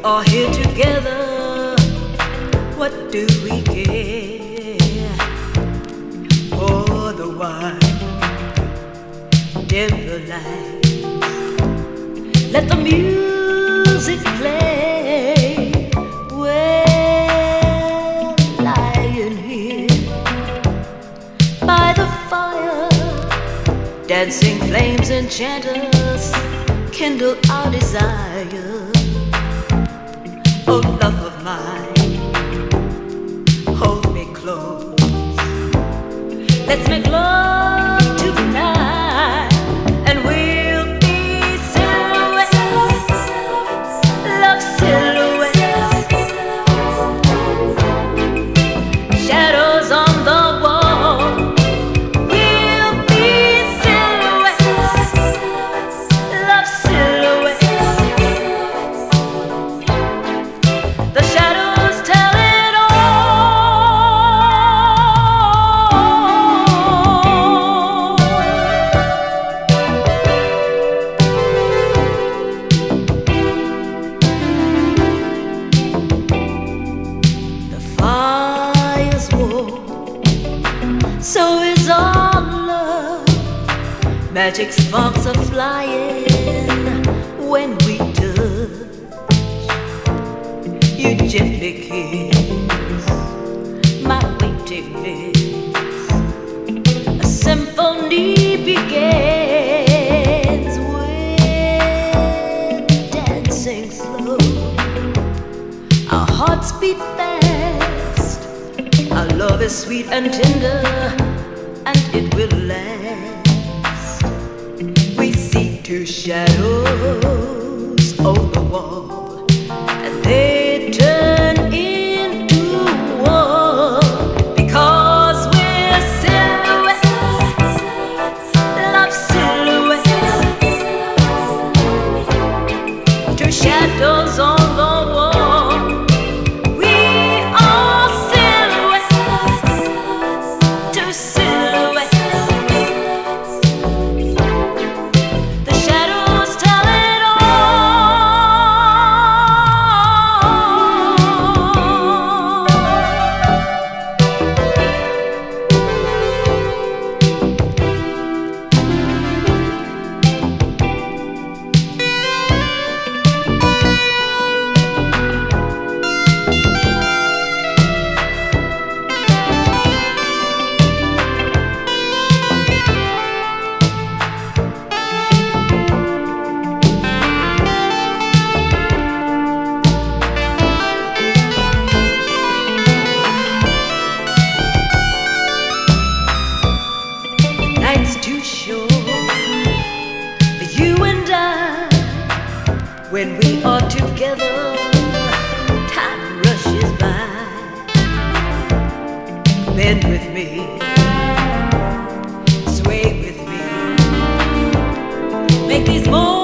are here together, what do we care for the wine? Dim the lights, let the music play. We're lying here by the fire, dancing flames enchant us, kindle our desire. Oh, love of mine, hold me close. Let's make love tonight, and we'll be silhouettes, love silhouettes, shadows on the wall. We'll be silhouettes, love silhouettes. The shadows tell it all. The fire's warm, so is our love. Magic sparks are flying when we touch. You gently kiss my waiting lips. A symphony begins. We're dancing slow, our hearts beat fast. Our love is sweet and tender, and it will last. We see two shadows on the wall, and they turn into one, because we're silhouettes, love silhouettes, two shadows on the wall. We are silhouettes, two silhouettes. The shadows tell it all. Night's too short for you and I. When we are together, time rushes by. Bend with me, sway with me, make these moments